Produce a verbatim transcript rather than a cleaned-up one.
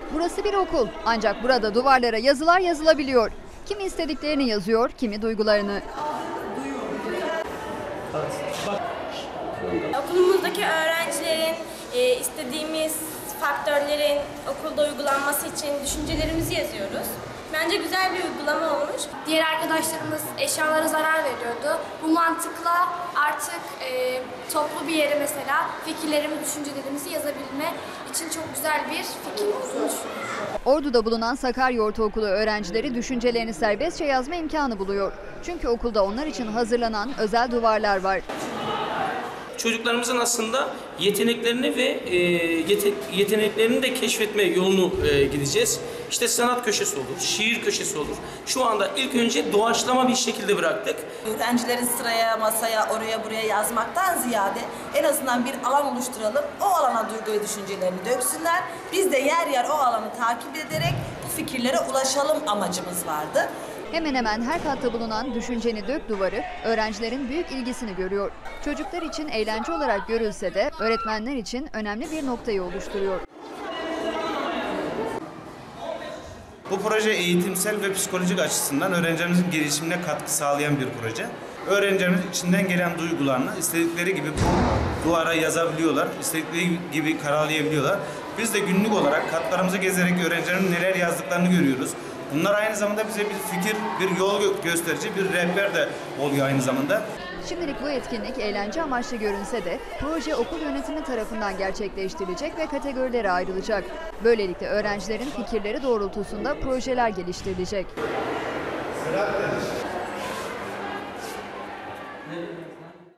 Burası bir okul, ancak burada duvarlara yazılar yazılabiliyor. Kimi istediklerini yazıyor, kimi duygularını. Okulumuzdaki öğrencilerin e, istediğimiz faktörlerin okulda uygulanması için düşüncelerimizi yazıyoruz. Bence güzel bir uygulama olmuş. Diğer arkadaşlarımız eşyalara zarar veriyordu. Bu mantıkla artık e, toplu bir yere mesela fikirlerimi, düşüncelerimizi yazabilme için çok güzel bir fikir olduğunu düşünüyorum. Ordu'da bulunan Sakarya Ortaokulu öğrencileri düşüncelerini serbestçe yazma imkanı buluyor. Çünkü okulda onlar için hazırlanan özel duvarlar var. Çocuklarımızın aslında yeteneklerini ve e, yete, yeteneklerini de keşfetme yolunu e, gideceğiz. İşte sanat köşesi olur, şiir köşesi olur. Şu anda ilk önce doğaçlama bir şekilde bıraktık. Öğrencilerin sıraya, masaya, oraya buraya yazmaktan ziyade en azından bir alan oluşturalım. O alana duygu ve düşüncelerini döksünler. Biz de yer yer o alanı takip ederek bu fikirlere ulaşalım amacımız vardı. Hemen hemen her katta bulunan Düşünceni Dök duvarı öğrencilerin büyük ilgisini görüyor. Çocuklar için eğlence olarak görülse de öğretmenler için önemli bir noktayı oluşturuyor. Bu proje eğitimsel ve psikolojik açısından öğrencilerimizin gelişimine katkı sağlayan bir proje. Öğrencilerimiz içinden gelen duygularını istedikleri gibi bu duvara yazabiliyorlar, istedikleri gibi karalayabiliyorlar. Biz de günlük olarak katlarımızı gezerek öğrencilerin neler yazdıklarını görüyoruz. Bunlar aynı zamanda bize bir fikir, bir yol gösterici, bir rehber de oluyor aynı zamanda. Şimdilik bu etkinlik eğlence amaçlı görünse de proje okul yönetimi tarafından gerçekleştirilecek ve kategorilere ayrılacak. Böylelikle öğrencilerin fikirleri doğrultusunda projeler geliştirilecek.